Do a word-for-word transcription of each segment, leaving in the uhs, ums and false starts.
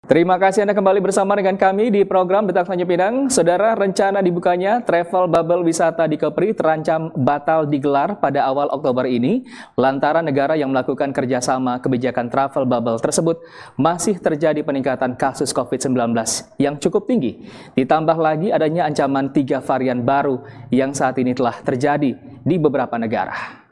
Terima kasih Anda kembali bersama dengan kami di program Detak Tanjung Pinang. Saudara, rencana dibukanya travel bubble wisata di Kepri terancam batal digelar pada awal Oktober ini lantaran negara yang melakukan kerjasama kebijakan travel bubble tersebut masih terjadi peningkatan kasus covid sembilan belas yang cukup tinggi. Ditambah lagi adanya ancaman tiga varian baru yang saat ini telah terjadi di beberapa negara.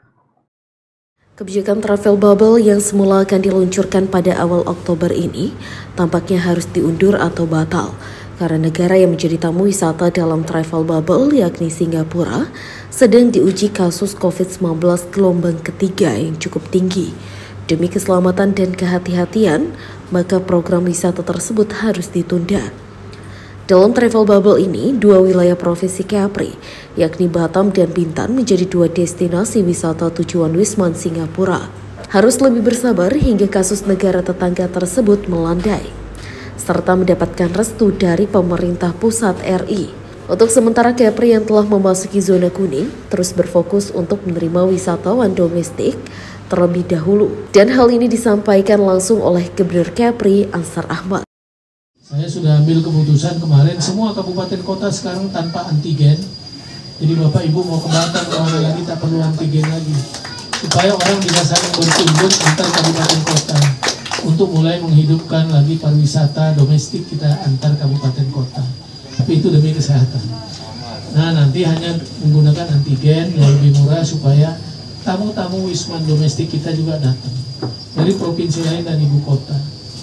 Kebijakan travel bubble yang semula akan diluncurkan pada awal Oktober ini tampaknya harus diundur atau batal karena negara yang menjadi tamu wisata dalam travel bubble yakni Singapura sedang diuji kasus covid sembilan belas gelombang ketiga yang cukup tinggi. Demi keselamatan dan kehati-hatian, maka program wisata tersebut harus ditunda. Dalam travel bubble ini, dua wilayah provinsi Kepri, yakni Batam dan Bintan menjadi dua destinasi wisata tujuan Wisman Singapura. Harus lebih bersabar hingga kasus negara tetangga tersebut melandai, serta mendapatkan restu dari pemerintah pusat R I. Untuk sementara Kepri yang telah memasuki zona kuning, terus berfokus untuk menerima wisatawan domestik terlebih dahulu. Dan hal ini disampaikan langsung oleh Gubernur Kepri, Ansar Ahmad. Saya sudah ambil keputusan kemarin, semua kabupaten kota sekarang tanpa antigen. Jadi Bapak Ibu mau ke Batam, kemana lagi tak perlu antigen lagi. Supaya orang bisa saling berkunjung antar kabupaten kota. Untuk mulai menghidupkan lagi pariwisata domestik kita antar kabupaten kota. Tapi itu demi kesehatan. Nah nanti hanya menggunakan antigen yang lebih murah supaya tamu-tamu wisman domestik kita juga datang. Dari provinsi lain dan ibu kota.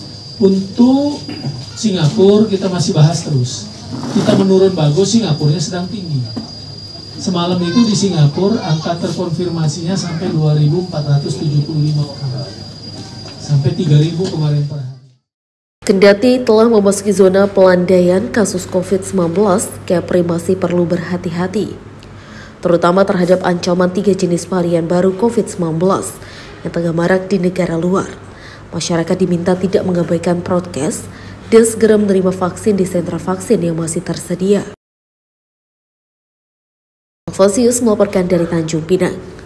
Untuk Singapura kita masih bahas terus. Kita menurun bagus, Singapurnya sedang tinggi. Semalam itu di Singapura angka terkonfirmasinya sampai dua ribu empat ratus tujuh puluh lima orang. Sampai tiga ribu kemarin per hari. Kendati telah memasuki zona pelandaian kasus covid sembilan belas, Kepri masih perlu berhati-hati. Terutama terhadap ancaman tiga jenis varian baru covid sembilan belas yang tengah marak di negara luar. Masyarakat diminta tidak mengabaikan prokes dan segera menerima vaksin di sentra vaksin yang masih tersedia. Alfasius melaporkan dari Tanjung Pinang.